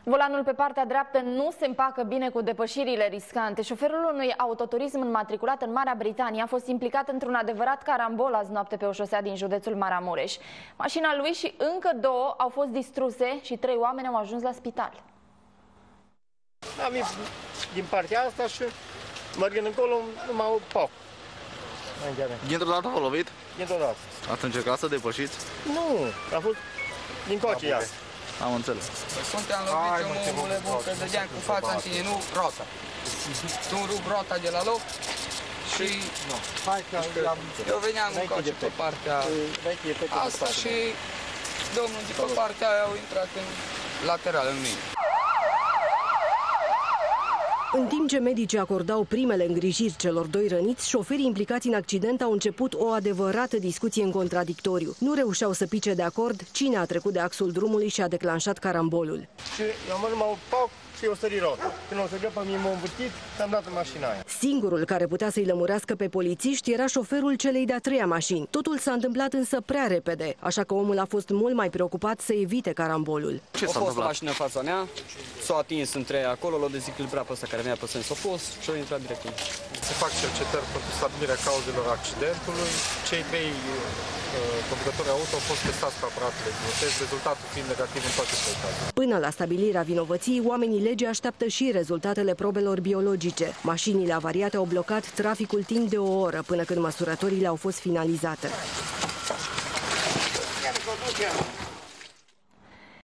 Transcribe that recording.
Volanul pe partea dreaptă nu se împacă bine cu depășirile riscante. Șoferul unui autoturism înmatriculat în Marea Britanie a fost implicat într-un adevărat carambol azi noapte pe o șosea din județul Maramureș. Mașina lui și încă două au fost distruse și 3 oameni au ajuns la spital. Am venit din partea asta și mergând încolo numai o pac. Dintr-o dată v-a lovit? Dintr-o dată. Ați încercat să depășiți? Nu, a fost din coace ea. Am înțeles. Suntem loviți, omule bun, că dădeam cu fața în tine, nu rota. Tu rup rota de la loc și eu veneam în coace pe partea asta și domnul de pe partea aia au intrat în lateral în mine. În timp ce medicii acordau primele îngrijiri celor 2 răniți, șoferii implicați în accident au început o adevărată discuție în contradictoriu. Nu reușeau să pice de acord cine a trecut de axul drumului și a declanșat carambolul. Și eu am numai o pac și eu sări rota. Când o sări pe mine m-a învârtit și am dat în mașina aia. Singurul care putea să-i lămurească pe polițiști era șoferul celei de-a 3-a mașini. Totul s-a întâmplat însă prea repede, așa că omul a fost mult mai preocupat să evite carambolul. Ce s-a A fost o întâmplat? mașină în fața mea, s-a atins între acolo, l-a dezechilibrat pe ăsta care venea pe sens opus și a intrat direct în mine. Se fac cercetări pentru stabilirea cauzelor accidentului. Cei 3 conducători auto au fost testați cu aparatele de test, rezultatul fiind negativ în toate 3 cazuri. Până la stabilirea vinovăției, oamenii legii așteaptă și rezultatele probelor biologice. Mașinile avariate au blocat traficul timp de o oră, până când măsurătorile au fost finalizate.